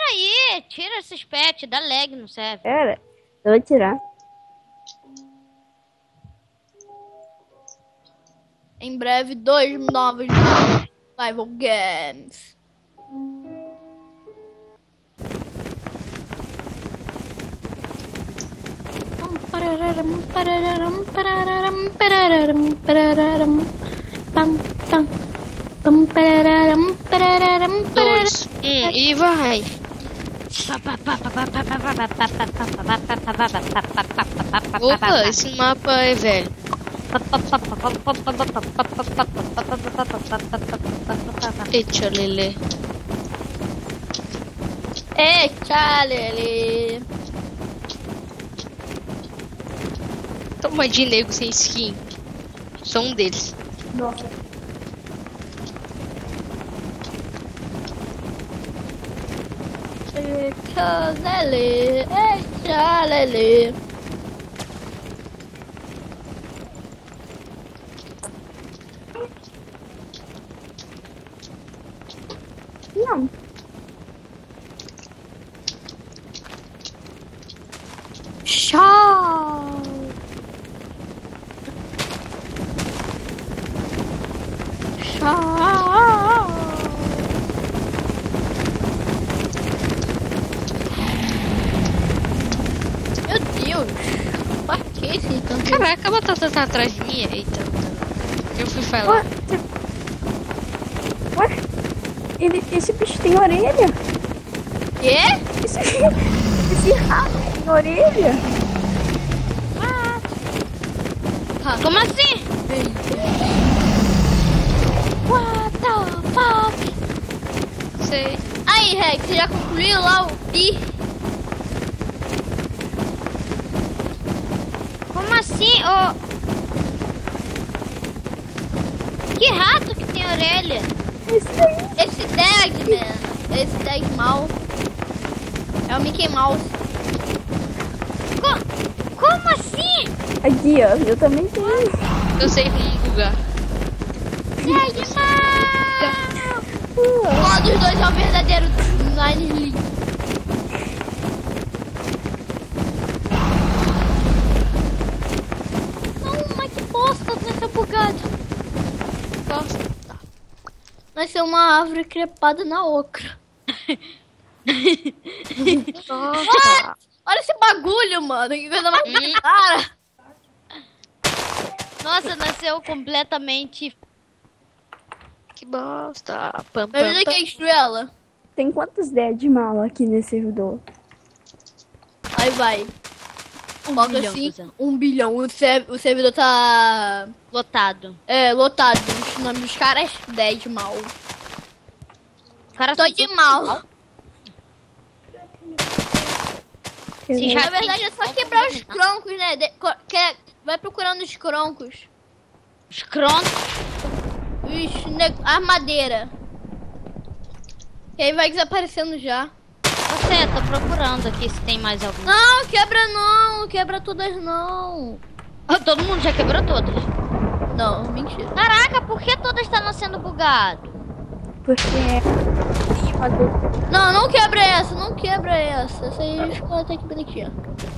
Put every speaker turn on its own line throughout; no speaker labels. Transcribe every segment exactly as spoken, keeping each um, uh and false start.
aí, tira esses pets, dá lag, não serve.
Pera, eu vou tirar.
Em breve, dois novos Survival Games.
Dois, um, e vai. Opa, esse mapa é velho. Eita, Lele.
Eita, Lele.
Toma de nego sem skin. Sou um deles.
Nossa.
Eita, Lele. Eita, Lele.
Não.
Tchau. Tchau. Meu Deus. Pra que esse tanto?
Caraca, a batata tá atrás de mim. Eita. Eu fui falar.
Ué? Ele, esse bicho tem orelha?
Quê?
Esse, esse rato tem orelha?
Como assim?
What the fuck?
Sei.
Aí, Rex, você já concluiu lá o pi?
Como assim? Ô... Que rato que tem orelha?
Esse aí.
Esse tag, man. Esse tag mal. É o Mickey Mouse.
Co como assim?
Aqui, ó. Eu também tenho.
Eu sei como bugar.
Tag
Qual dos dois é o verdadeiro Nine League? Não, mas que bosta, nasceu bugado.
Bosta.
Nasceu uma árvore crepada na ocra.
Nossa.
Olha esse bagulho, mano. Que coisa mais cara.
Nossa, nasceu completamente...
Que bosta. Pam,
Me
pam,
ajuda
pam.
aqui a destruir ela.
Tem quantos dead mal aqui nesse servidor?
Aí vai.
Um
Coloca
bilhão,
assim,
Suzana.
um bilhão. O, ser- o servidor tá...
Lotado.
É, lotado. O nome dos caras, dez mal.
O cara
Tô
só
de mal.
Se já
Na verdade
tem-
é só quebrar os croncos, né? De- co- quer- Vai procurando os croncos.
Os croncos.
Os ne- a madeira. E aí vai desaparecendo já.
Você, tô procurando aqui se tem mais algum.
Não, quebra não. Quebra todas não.
Ah, todo mundo já quebrou todas.
Não, mentira.
Caraca, por que todas estão sendo bugadas?
Porque tem uma do...
Não, não quebra essa. Não quebra essa. Essa aí ficou até que bonitinha.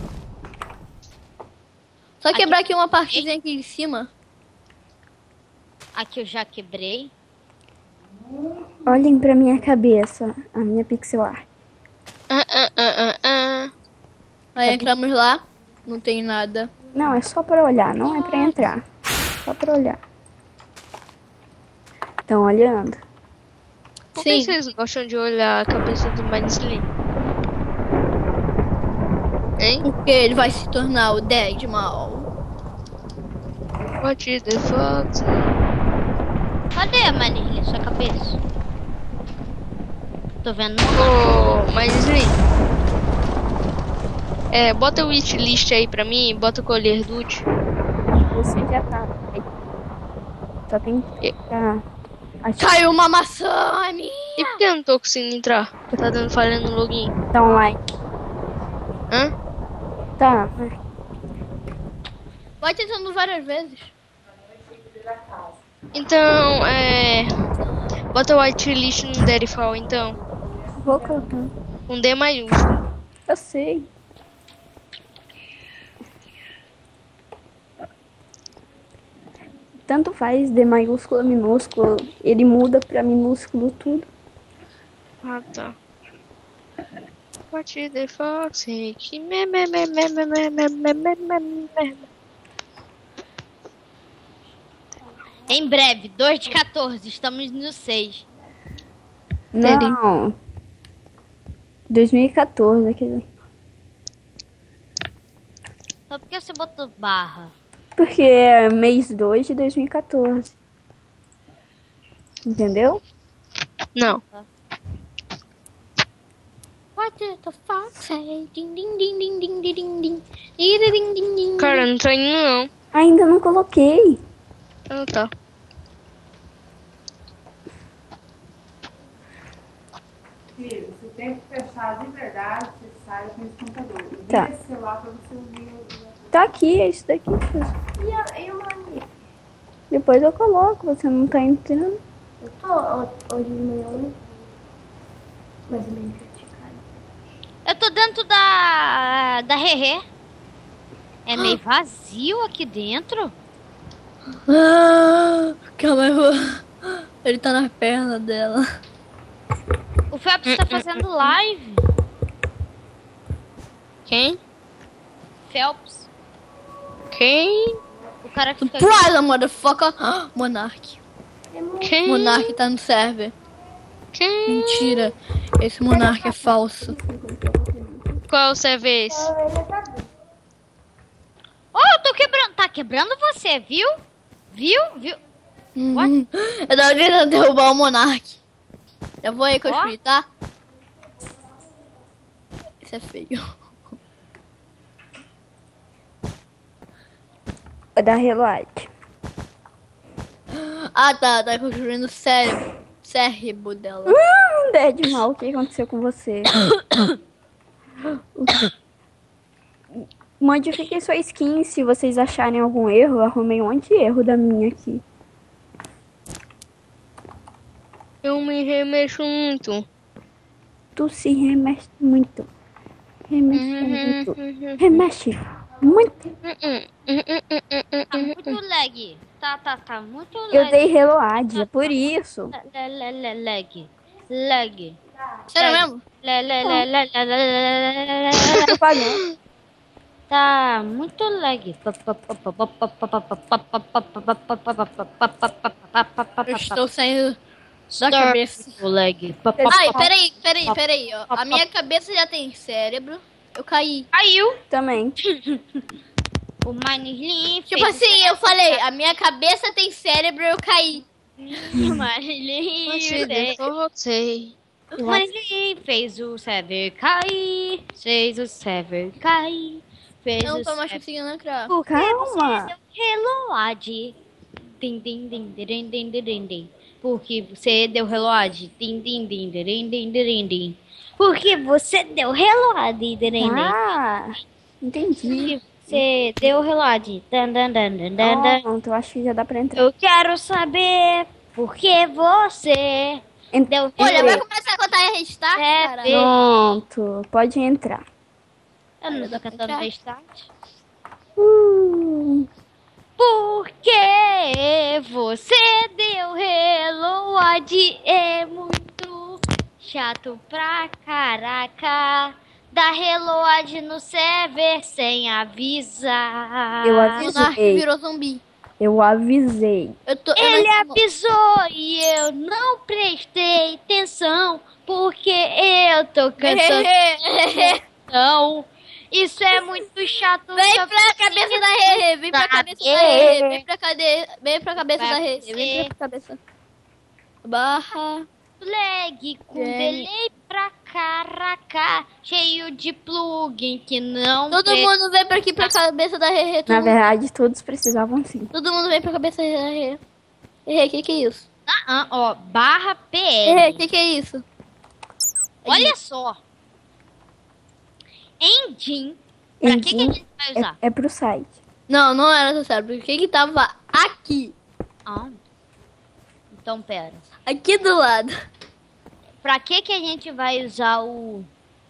Só quebrar aqui uma partezinha aqui em cima.
Aqui eu já quebrei.
Olhem pra minha cabeça, a minha pixel art.
Ah, ah, ah, ah, ah.
Aí entramos lá. Não tem nada.
Não, é só pra olhar, não é pra entrar. Só pra olhar. Estão olhando?
Por que
Sim.
vocês gostam de olhar a cabeça do Manisly? Hein?
Porque ele vai se tornar o Dead Mal.
What is the fuck?
Cadê a manilha, sua cabeça? Tô vendo.
Ô, Manisly. É, bota o wishlist aí pra mim, bota o colher dude.
Você já tá. Só tem que ficar.
Caiu uma maçã, minha.
E por que eu não tô conseguindo entrar? Tá dando falha no login.
Dá um like.
Hã?
Tá.
Vai tentando várias vezes.
Então, é... bota o whitelist no Deadfall, então.
Vou colocar.
Com D maiúsculo.
Eu sei. Tanto faz, D maiúsculo, minúsculo. Ele muda pra minúsculo tudo.
Ah, tá. What the fuck? Say que me me me me me me me me me me me.
Em breve, dois de quatorze, estamos no seis.
Não. dois mil e quatorze, aquele.
Só porque você botou barra.
Porque é mês dois de dois mil e quatorze. Entendeu?
Não.
What the fuck? Say ding ding ding ding ding ding ding ding ding ding ding ding.
Cara, não tô indo não.
Ainda não coloquei.
Ah, tá.
Filho, você tem que fechar de verdade, você sai com esse computador.
Tá.
Liga esse celular pra você ouvir. o-
Tá aqui, é isso daqui.
E, a, e o Mani?
Depois eu coloco, você não tá entrando.
Eu tô ho- hoje de manhã, né? Mais ou menos praticado.
Eu tô dentro da. da Rerê. É meio vazio aqui dentro.
Ah, calma, eu vou... Ele tá na perna dela.
O Phelps tá fazendo live.
Quem?
Phelps.
Quem?
O cara que fica.
Surprise, motherfucker! Monark.
Quem?
Monark tá no server.
Quem?
Mentira. Esse Monark é falso.
Qual server é esse?
Oh, eu tô quebrando. Tá quebrando você, viu? Viu? Viu?
Uhum. Eu tava tentando derrubar o Monark. Eu vou aí construir, tá? Isso é feio.
É da Reload.
Ah, tá. Tá construindo o cérebro. Cérebro dela.
Hum, Dead mal, o que aconteceu com você? Modifiquei sua skin se vocês acharem algum erro. Eu arrumei um monte de erro da minha aqui.
Eu me remexo muito.
Tu se remexe muito. Remexe muito. Remexe muito.
Tá muito lag. Tá, tá, tá muito lag.
Eu dei reload, é por isso.
Le- le- le- Lag. Lag.
Sério mesmo?
Le- le- le- le- le- le- le- le- le-
Tô pagando.
Tá muito lag.
Eu estou saindo da
Start
cabeça.
o lag.
Ai, peraí, peraí, peraí, ó. A minha cabeça já tem cérebro. Eu caí.
Caiu.
Também.
O Minelin
Tipo assim, eu falei, a minha cabeça tem cérebro, eu caí.
O Minelin
Você voltei.
O Minelin fez o server cair. Fez o server cair. Fez
Eu não
o
tô mais
server...
conseguindo entrar.
Porque
Calma.
você deu reload. Din, din, din, din, din, din, din, din. Porque você deu reload. Din, din, din, din, din, din, din. Porque você deu reload. Din, din, din.
Ah, entendi.
Porque você deu reload. Dan, dan, dan, dan, dan, dan.
Pronto, eu acho que já dá pra entrar.
Eu quero saber por que você
Ent-
deu
Olha, vai
Entrei.
começar a contar restart,
É,
cara.
bem.
Pronto, pode entrar.
Eu não tô cantando restart.
Uh,
Por que você deu reload? É muito chato pra caraca. Dá reload no server sem avisar.
Eu
O
avisei.
Monark virou zumbi.
eu avisei.
Eu tô. eu
Ele
não-
avisou e eu não prestei atenção porque eu tô cantando. Não, isso é muito chato.
Vem
só
pra cabeça da Rê, vem pra cabeça da Rê, vem pra cadeia, vem pra cabeça
Vai
da Rê,
você.
vem pra cabeça. Barra.
lag com
Gente.
delay pra caraca, cheio de plugin que não.
Todo
pre-
mundo vem pra aqui pra cabeça da Rê,
Na
todo, mundo-
verdade, todos precisavam sim.
todo mundo vem pra cabeça da Rê. Rê, o que que é isso?
Ah, ah, ó, barra P
Rê,
L.
o que que é isso?
Olha só. Engine. Pra que, que a
Engine
gente vai usar?
É, é pro site.
Não, não era seu cérebro, o que que tava aqui?
Ah. Então, pera.
Aqui do lado.
Pra que que a gente vai usar o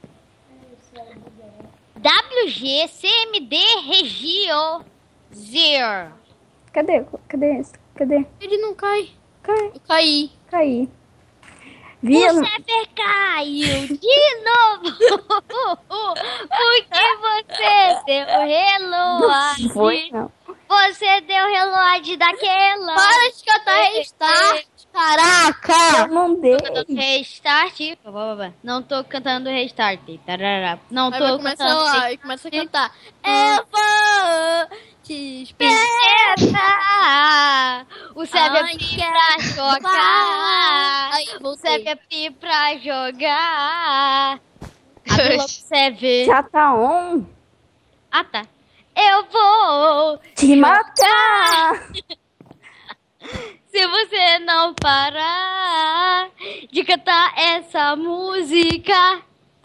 W G C M D Regio Zero.
Cadê? Cadê esse? Cadê?
Ele não cai.
Cai,
Eu caí.
caí.
O
Vila.
Sever caiu de novo. Porque você deu reload.
Foi, não.
Você deu reload daquela.
Para de cantar restart. Caraca.
Eu não dei.
Restart. Não tô cantando restart. Tarará. Não
Aí
tô
vai começar
cantando
lá e começa a cantar. Eu vou te esperar.
esperar. O Sever
Ai,
pra jogar.
Aí,
O
voltei.
Sever pra jogar. Abre logo o Sever.
Já tá on.
Ah, tá. Eu vou
Te matar.
se você não parar de cantar essa música.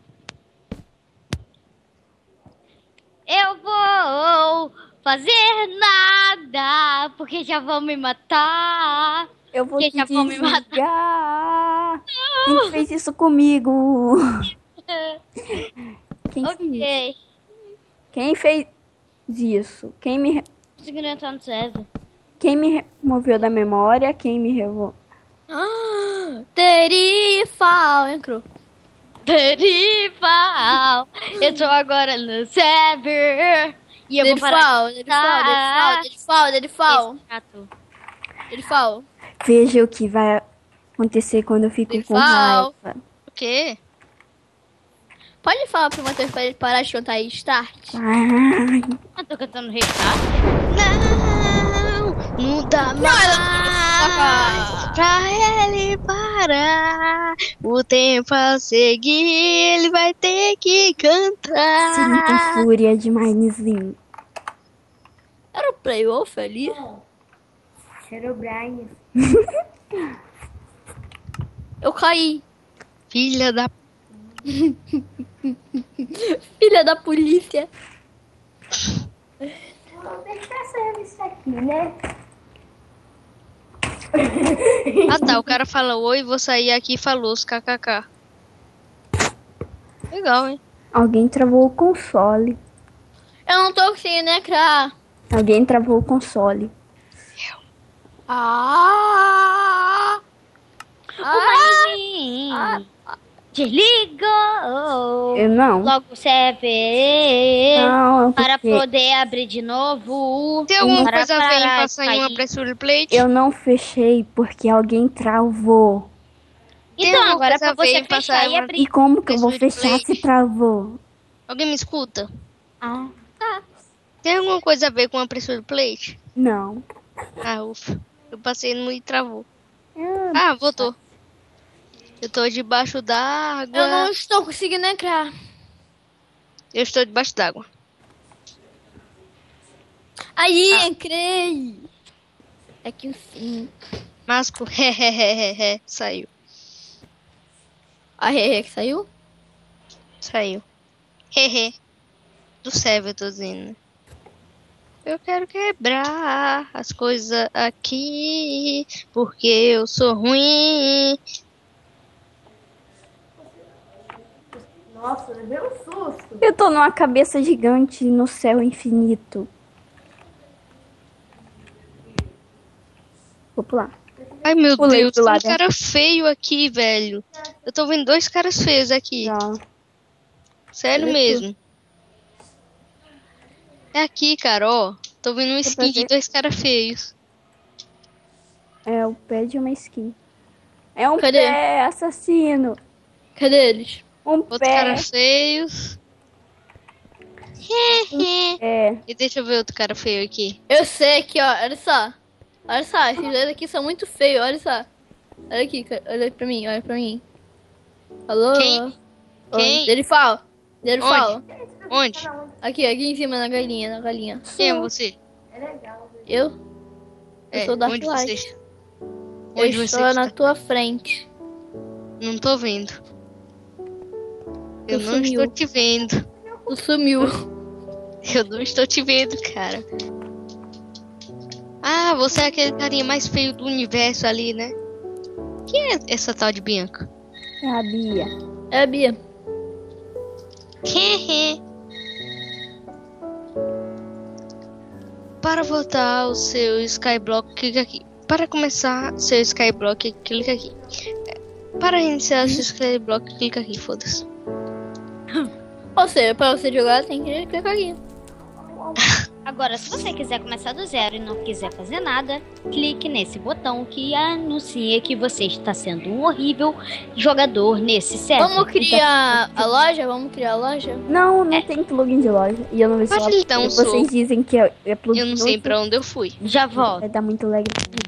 Eu vou fazer nada, porque já vão me matar.
Eu vou
Que
te
já vão me matar.
desligar. Quem fez isso comigo? Quem fez?
Ok.
Quem fez isso? Quem me, re-
Conseguindo entrar no server.
quem me removeu da memória? Quem me revou?
Terifal. Entrou.
Terifal. Eu tô agora no server. E eu vou parar
Derifal. Derifal. Derifal. Derifal.
esse chato.
Derifal.
Veja o que vai acontecer quando eu fico com
Derifal.
raiva.
O quê?
Pode falar pro Matheus pra ele parar de cantar aí, start?
Ai,
Eu tô cantando restart.
Não, não dá mais pra ele parar. O tempo a seguir, ele vai ter que cantar.
sinto fúria de Minezinho.
Era o Playwolf ali?
Herobrine.
Eu caí.
Filha da...
Filha da polícia.
Vou deixar essa isso aqui, né?
Ah tá, o cara fala oi, vou sair aqui e falou os kkk. Legal, hein?
Alguém travou o console.
Eu não tô conseguindo entrar.
Alguém travou o console.
Ah!
O Minezinho desligou.
Eu não.
Logo o server.
Não,
Para
porque
poder abrir de novo.
Tem alguma
Para
coisa a ver em
parar de
passar em uma
cair.
pressure plate?
eu não fechei porque alguém travou.
Tem
Então,
alguma
agora é
coisa
pra
a ver
você
em passar
fechar e
uma-
abrir.
E como que eu vou
Pressure
fechar
plate.
se travou?
Alguém me escuta?
Ah.
Tem alguma coisa a ver com a pressure plate?
Não.
Ah, ufa. Eu passei no e travou.
Ah,
Ah, voltou. Eu tô debaixo d'água.
Eu não estou conseguindo entrar.
Eu estou debaixo d'água.
Aí, entrei. É que enfim.
Masco, hehehehe, saiu.
A Hehe que saiu?
Saiu. Hehe. Do server, eu tô dizendo. Eu quero quebrar as coisas aqui, porque eu sou ruim.
Nossa, levei um susto.
eu tô numa cabeça gigante no céu infinito. Vou pular.
Ai, meu
Pulei
Deus,
pro
tem um
lado.
cara feio aqui, velho. Eu tô vendo dois caras feios aqui.
Já.
Sério
Olha
mesmo. É aqui, cara, ó. Tô vendo um skin de
ver.
dois caras feios.
É o pé de uma skin. É um
Cadê?
pé assassino.
Cadê eles?
Um
Outros
pé.
caras feios.
É.
E deixa eu ver outro cara feio aqui.
Eu sei aqui, ó. Olha só. Olha só, esses dois aqui são muito feios. Olha só. Olha aqui, ca- olha pra mim, olha pra mim. Alô?
Quem? Quem?
Ele fala. Ele
Onde?
fala.
Onde?
Aqui, aqui em cima na galinha, na galinha.
Quem é você?
É legal.
Eu? Eu
É,
sou Dark
onde
Light.
você está?
Eu
Onde você
estou na
está?
tua frente.
Não tô vendo. Eu
Tu
não
sumiu.
estou te vendo.
Tu sumiu.
Eu não estou te vendo, cara. Ah, você é aquele carinha mais feio do universo ali, né? Quem é essa tal de Bianca?
É a Bia.
É a Bia.
Hehe. Para voltar o seu Skyblock, clica aqui. Para começar seu Skyblock, clica aqui. Para iniciar seu Skyblock, clica aqui, foda-se.
Ou seja, pra você jogar tem que clicar aqui.
Agora, se você quiser começar do zero e não quiser fazer nada, clique nesse botão que anuncia que você está sendo um horrível jogador nesse server.
Vamos criar a loja? Vamos criar a loja?
Não, não tem plugin de loja. E eu não vi se
Pode
lá,
lhe dar um
vocês
soco.
dizem que é, é plugin.
Eu não sei pra onde eu fui.
Já volto.
Vai dar muito lag.